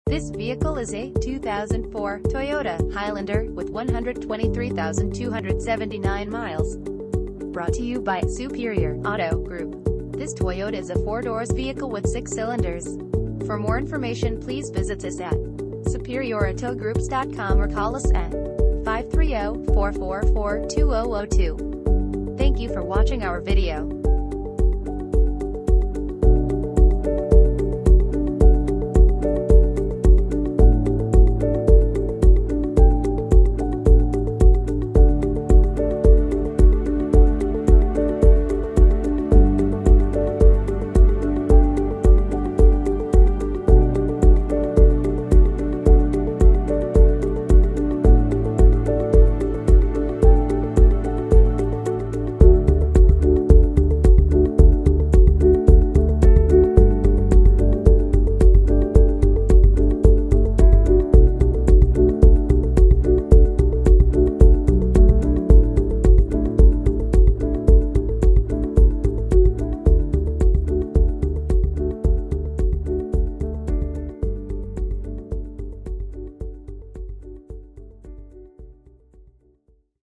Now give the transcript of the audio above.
This vehicle is a 2004 Toyota Highlander with 123,279 miles. Brought to you by Superior Auto Group. This Toyota is a 4-doors vehicle with 6 cylinders. For more information, please visit us at superiораutogroups.com or call us at 530-444-2002. Thank you for watching our video.